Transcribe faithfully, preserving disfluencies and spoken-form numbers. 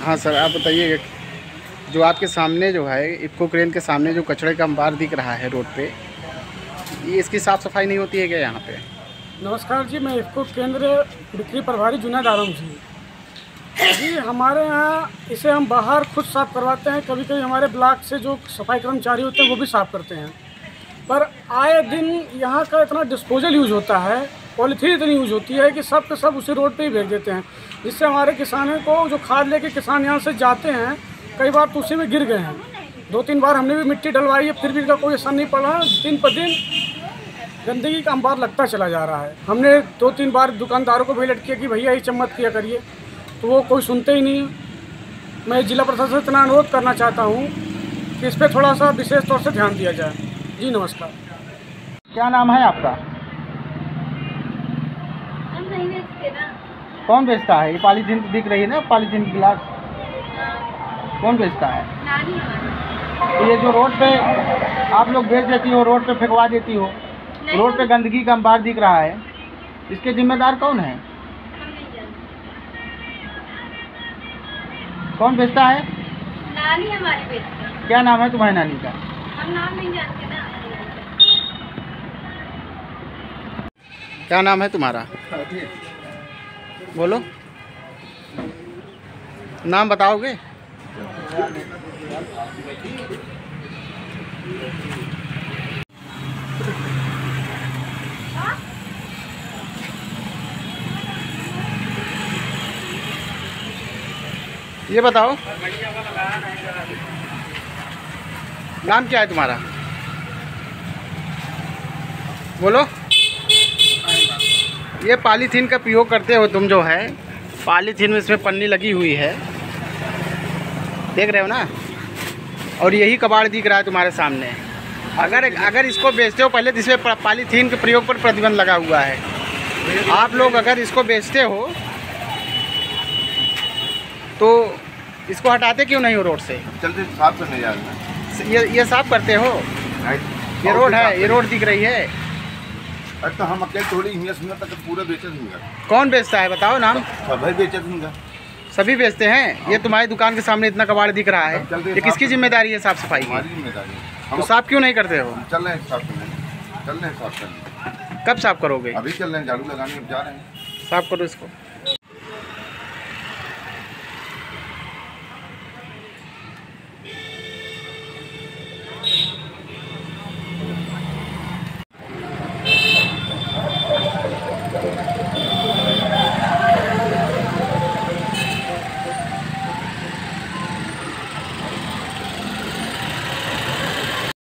हाँ सर, आप बताइए, जो आपके सामने जो है इफ़को क्रेन के सामने जो कचड़े का अंबार दिख रहा है रोड पे, ये इसकी साफ़ सफाई नहीं होती है क्या यहाँ पे? नमस्कार जी, मैं इफ़को केंद्र बिक्री प्रभारी जुनैद आलम जी जी हमारे यहाँ इसे हम बाहर खुद साफ़ करवाते हैं। कभी कभी हमारे ब्लॉक से जो सफाई कर्मचारी होते हैं वो भी साफ़ करते हैं, पर आए दिन यहाँ का इतना डिस्पोजल यूज़ होता है, पॉलीथीन इतनी यूज़ होती है कि सब के सब उसी रोड पे ही भेज देते हैं, जिससे हमारे किसानों को जो खाद लेके किसान यहाँ से जाते हैं कई बार तो उसी में गिर गए हैं। दो तीन बार हमने भी मिट्टी डलवाई है, फिर भी इनका कोई असर नहीं पड़ा। दिन पर दिन गंदगी का अंबार लगता चला जा रहा है। हमने दो तीन बार दुकानदारों को भी अलर्ट किया कि भैया ये चम्मत किया करिए, तो वो कोई सुनते ही नहीं है। मैं जिला प्रशासन से इतना अनुरोध करना चाहता हूँ कि इस पर थोड़ा सा विशेष तौर से ध्यान दिया जाए। जी नमस्कार। क्या नाम है आपका? हम नहीं बेचते ना। कौन बेचता है? ये पॉलीथीन दिख रही है ना, पॉलीथीन गिलास, कौन बेचता है? नानी हमारी। तो ये जो रोड पे आप लोग बेच देती हो, रोड पे फेंकवा देती हो, रोड पे गंदगी का अंबार दिख रहा है, इसके जिम्मेदार कौन है? हम नहीं जानते। कौन बेचता है? नानी हमारी बेचती है। क्या नाम है तुम्हारी नानी का? हम नाम नहीं जानते ना। क्या नाम है तुम्हारा? बोलो, नाम बताओगे? ये बताओ, नाम क्या है तुम्हारा? बोलो। ये पॉलीथीन का प्रयोग करते हो तुम, जो है पॉलीथीन में इसमें पन्नी लगी हुई है, देख रहे हो ना, और यही कबाड़ दिख रहा है तुम्हारे सामने। अगर अगर इसको बेचते हो, पहले तो इसमें पॉलीथीन के प्रयोग पर प्रतिबंध लगा हुआ है। आप लोग अगर इसको बेचते हो तो इसको हटाते क्यों नहीं हो रोड से? चलते साफ करने जा रहे हैं। ये ये साफ करते हो? ये रोड है, ये रोड दिख रही है। अरे तो हम अकेले थोड़ी हिंगा सुंगा तक पूरा बेचत हिंगा। कौन बेचता है बताओ नाम? सब है बेचत हिंगा। सभी बेचते हैं। ये तुम्हारी दुकान के सामने इतना कबाड़ दिख रहा है, ये किसकी जिम्मेदारी है साफ सफाई की? हमारी जिम्मेदारी है। तो साफ क्यों नहीं करते हो? चल रहे हैं साफ करने, चल रहे हैं साफ करने। कब साफ करोगे? अभी चल रहे हैं, झाड़ू लगाने अब जा रहे हैं। साफ करो इसको।